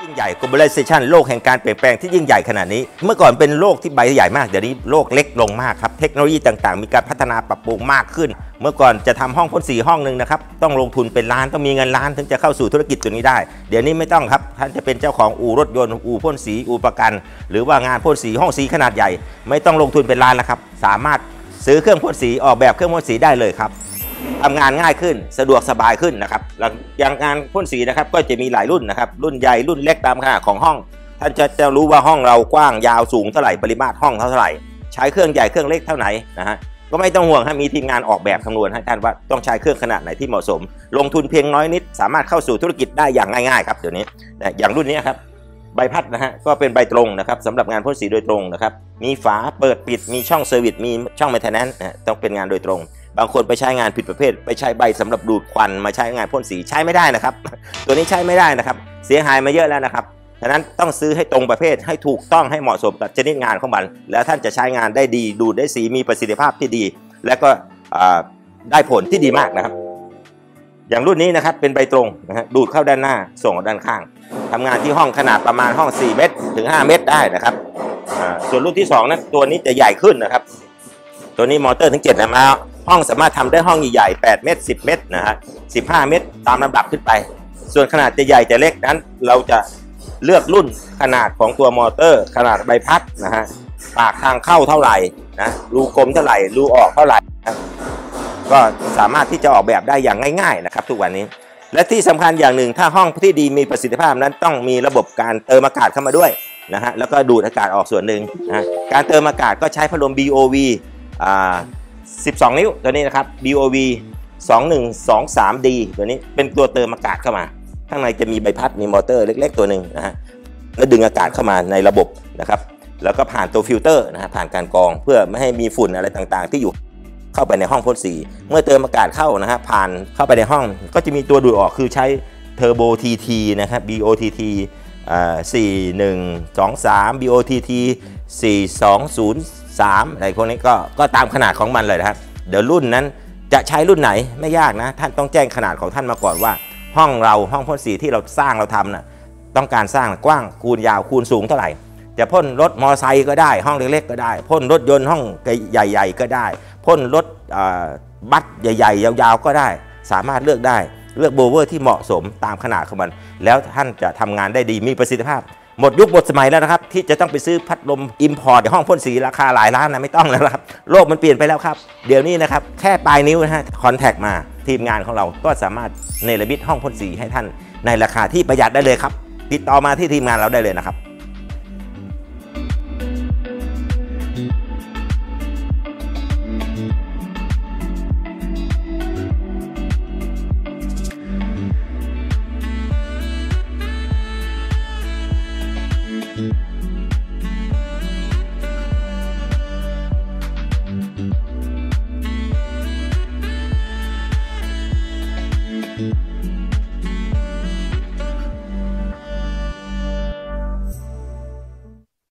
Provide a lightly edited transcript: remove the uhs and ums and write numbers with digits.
ยิ่งใหญ่ globalization โลกแห่งการเปลี่ยนแปลงที่ยิ่งใหญ่ขนาดนี้เมื่อก่อนเป็นโลกที่ใบใหญ่มากเดี๋ยวนี้โลกเล็กลงมากครับเทคโนโลยีต่างๆมีการพัฒนาปรับปรุงมากขึ้นเมื่อก่อนจะทำห้องพ่นสีห้องหนึ่งนะครับต้องลงทุนเป็นล้านต้องมีเงินล้านถึงจะเข้าสู่ธุรกิจตัวนี้ได้เดี๋ยวนี้ไม่ต้องครับท่านจะเป็นเจ้าของอู่รถยนต์อู่พ่นสีอู่ประกันหรือว่างานพ่นสีห้องสีขนาดใหญ่ไม่ต้องลงทุนเป็นล้านแล้วครับสามารถซื้อเครื่องพ่นสีออกแบบเครื่องพ่นสีได้เลยครับทำงานง่ายขึ้นสะดวกสบายขึ้นนะครับอย่างงานพ่นสีนะครับก็จะมีหลายรุ่นนะครับรุ่นใหญ่รุ่นเล็กตามขนาดของห้องท่านจะรู้ว่าห้องเรากว้างยาวสูงเท่าไหร่ปริมาตรห้องเท่าไหร่ใช้เครื่องใหญ่เครื่องเล็กเท่าไหร่นะฮะก็ไม่ต้องห่วงมีทีมงานออกแบบคำนวณให้ท่านว่าต้องใช้เครื่องขนาดไหนที่เหมาะสมลงทุนเพียงน้อยนิดสามารถเข้าสู่ธุรกิจได้อย่างง่ายๆครับเดี๋ยวนี้อย่างรุ่นนี้ครับใบพัดนะฮะก็เป็นใบตรงนะครับสำหรับงานพ่นสีโดยตรงนะครับมีฝาเปิดปิดมีช่องเซอร์วิสมีช่องเมนเทนแนนซ์ต้องเป็นงานโดยตรงบางคนไปใช้งานผิดประเภทไปใช้ใบสำหรับดูดควันมาใช้งานพ่นสีใช้ไม่ได้นะครับตัวนี้ใช้ไม่ได้นะครับเสียหายมาเยอะแล้วนะครับฉะนั้นต้องซื้อให้ตรงประเภทให้ถูกต้องให้เหมาะสมกับชนิดงานของมันแล้วท่านจะใช้งานได้ดีดูดได้สีมีประสิทธิภาพที่ดีและก็ได้ผลที่ดีมากนะครับอย่างรุ่นนี้นะครับเป็นใบตรงนะฮะดูดเข้าด้านหน้าส่งออกด้านข้างทำงานที่ห้องขนาดประมาณห้อง4 เมตรถึง5 เมตรได้นะครับส่วนรุ่นที่2นั้นตัวนี้จะใหญ่ขึ้นนะครับตัวนี้มอเตอร์ถึง7นะห้องสามารถทำได้ห้องใหญ่ๆ8 เมตร10 เมตรนะฮะ15 เมตรตามลำดับขึ้นไปส่วนขนาดจะใหญ่จะเล็กนั้นเราจะเลือกรุ่นขนาดของตัวมอเตอร์ขนาดใบพัดนะฮะปากทางเข้าเท่าไหร่นะรูกลมเท่าไหร่รูออกเท่าไหร่นะก็สามารถที่จะออกแบบได้อย่างง่ายๆนะครับทุกวันนี้และที่สำคัญอย่างหนึ่งถ้าห้องที่ดีมีประสิทธิภาพนั้นต้องมีระบบการเติมอากาศเข้ามาด้วยนะฮะแล้วก็ดูดอากาศออกส่วนหนึ่งนะการเติมอากาศก็ใช้พัดลม BOV 12 นิ้วตัวนี้นะครับ BOV 2123D ตัวนี้เป็นตัวเติมอากาศเข้ามาข้างในจะมีใบพัดมีมอเตอร์เล็กๆตัวหนึ่งนะฮะแล้วดึงอากาศเข้ามาในระบบนะครับแล้วก็ผ่านตัวฟิลเตอร์นะฮะผ่านการกรองเพื่อไม่ให้มีฝุ่นอะไรต่างๆที่อยู่เข้าไปในห้องพ่นสีเมื่อเติมอากาศเข้านะฮะผ่านเข้าไปในห้องก็จะมีตัวดูดออกคือใช้เทอร์โบ TT นะครับ BOTT 4123 BOTT 4203อะไรพวกนี้ก็ตามขนาดของมันเลยนะครับเดี๋ยวรุ่นนั้นจะใช้รุ่นไหนไม่ยากนะท่านต้องแจ้งขนาดของท่านมาก่อนว่าห้องพ่นสีที่เราสร้างเราทำนะต้องการสร้างกว้างคูณยาวคูณสูงเท่าไหร่จะพ่นรถมอไซค์ก็ได้ห้องเล็กๆก็ได้พ่นรถยนต์ห้องใหญ่ๆก็ได้พ่นรถบัสใหญ่ๆยาวๆก็ได้สามารถเลือกได้เลือกโบเวอร์ที่เหมาะสมตามขนาดของมันแล้วท่านจะทำงานได้ดีมีประสิทธิภาพหมดยุคหมดสมัยแล้วนะครับที่จะต้องไปซื้อพัดลมอิมพอร์ตห้องพ่นสีราคาหลายล้านนะไม่ต้องแล้วครับโลกมันเปลี่ยนไปแล้วครับเดี๋ยวนี้นะครับแค่ปลายนิ้วนะฮะคอนแทคมาทีมงานของเราก็สามารถเนรมิตห้องพ่นสีให้ท่านในราคาที่ประหยัดได้เลยครับติดต่อมาที่ทีมงานเราได้เลยนะครับ